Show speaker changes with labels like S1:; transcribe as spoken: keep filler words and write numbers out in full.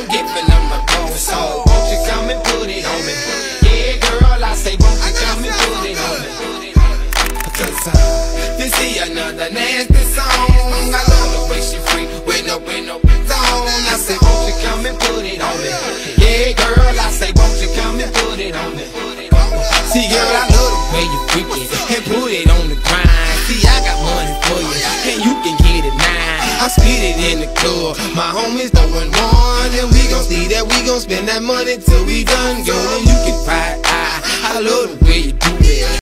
S1: giving them my phone. So won't you come and put it on me? Yeah, girl, I say won't you come and put it on me? Cause uh, this is another nasty song. I love the way she free with no, with no zone. I say won't you come and put it on me? Yeah, girl, I say won't you come and put it on me? See, girl, I love the way you freak it and put it on the grind. See, I got money for you and you can get it now. I spit it in the club, my homies throwing one, and we gon' see that we gon' spend that money till we done. Girl, you can cry. I, I love the way you do it.